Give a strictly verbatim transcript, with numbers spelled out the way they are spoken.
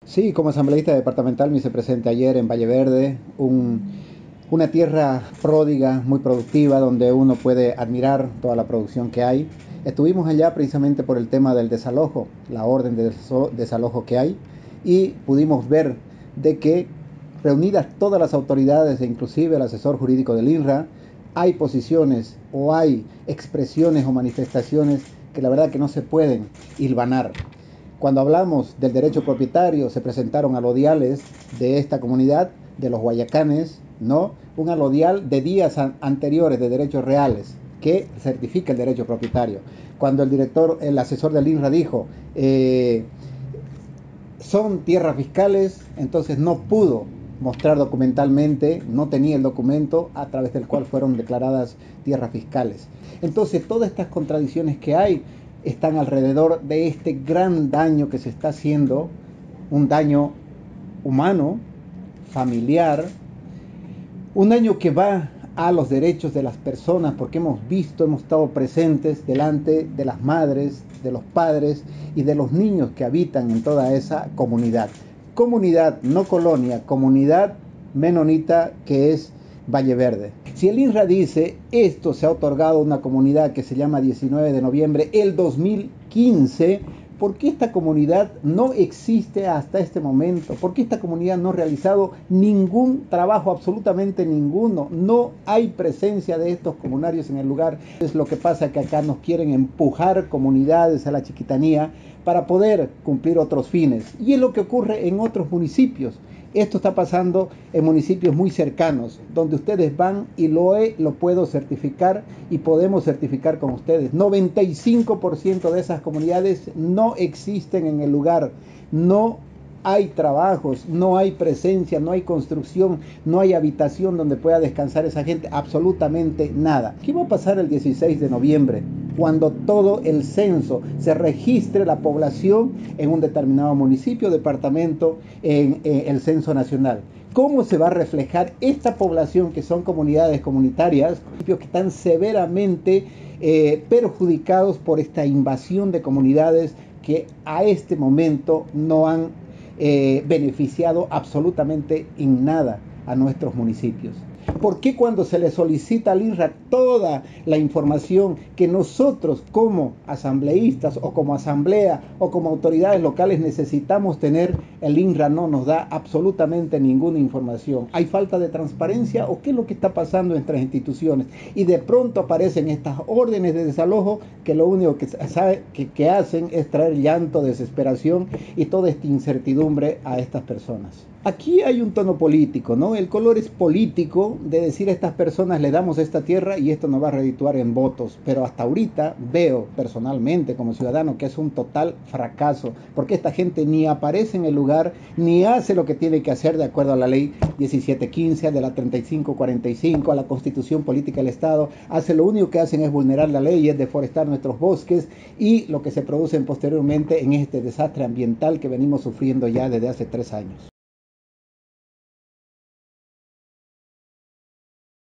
Sí, como asambleísta departamental me hice presente ayer en Valle Verde, un, una tierra pródiga, muy productiva, donde uno puede admirar toda la producción que hay. Estuvimos allá precisamente por el tema del desalojo, la orden de desalojo que hay, y pudimos ver de que reunidas todas las autoridades e inclusive el asesor jurídico del INRA, hay posiciones o hay expresiones o manifestaciones que la verdad que no se pueden hilvanar. Cuando hablamos del derecho propietario, se presentaron alodiales de esta comunidad, de los guayacanes, ¿no? Un alodial de días an anteriores de derechos reales que certifica el derecho propietario. Cuando el director, el asesor del INRA dijo, eh, son tierras fiscales, entonces no pudo mostrar documentalmente, no tenía el documento a través del cual fueron declaradas tierras fiscales. Entonces todas estas contradicciones que hay están alrededor de este gran daño que se está haciendo, un daño humano, familiar, un daño que va a los derechos de las personas, porque hemos visto, hemos estado presentes delante de las madres, de los padres y de los niños que habitan en toda esa comunidad. Comunidad, no colonia, comunidad menonita que es Valle Verde. Si el INRA dice, esto se ha otorgado a una comunidad que se llama diecinueve de noviembre el dos mil quince, ¿por qué esta comunidad no existe hasta este momento? ¿Por qué esta comunidad no ha realizado ningún trabajo, absolutamente ninguno? No hay presencia de estos comunarios en el lugar. Es lo que pasa, que acá nos quieren empujar comunidades a la chiquitanía para poder cumplir otros fines. Y es lo que ocurre en otros municipios. Esto está pasando en municipios muy cercanos, donde ustedes van y lo, he, lo puedo certificar y podemos certificar con ustedes. noventa y cinco por ciento de esas comunidades no existen en el lugar, no hay trabajos, no hay presencia, no hay construcción, no hay habitación donde pueda descansar esa gente, absolutamente nada. ¿Qué va a pasar el dieciséis de noviembre? Cuando todo el censo se registre la población en un determinado municipio, departamento, en, en el censo nacional. ¿Cómo se va a reflejar esta población, que son comunidades comunitarias, que están severamente eh, perjudicados por esta invasión de comunidades que a este momento no han eh, beneficiado absolutamente en nada a nuestros municipios? ¿Por qué cuando se le solicita al INRA toda la información que nosotros como asambleístas o como asamblea o como autoridades locales necesitamos tener, el INRA no nos da absolutamente ninguna información? ¿Hay falta de transparencia o qué es lo que está pasando en nuestras instituciones? Y de pronto aparecen estas órdenes de desalojo que lo único que, sabe, que, que hacen es traer llanto, desesperación y toda esta incertidumbre a estas personas. Aquí hay un tono político, ¿no? El color es político de decir a estas personas le damos esta tierra y esto nos va a redituar en votos. Pero hasta ahorita veo personalmente como ciudadano que es un total fracaso, porque esta gente ni aparece en el lugar, ni hace lo que tiene que hacer de acuerdo a la ley diecisiete quince, de la treinta y cinco cuarenta y cinco, a la Constitución Política del Estado. Hace lo único que hacen es vulnerar la ley, es deforestar nuestros bosques y lo que se produce posteriormente en este desastre ambiental que venimos sufriendo ya desde hace tres años.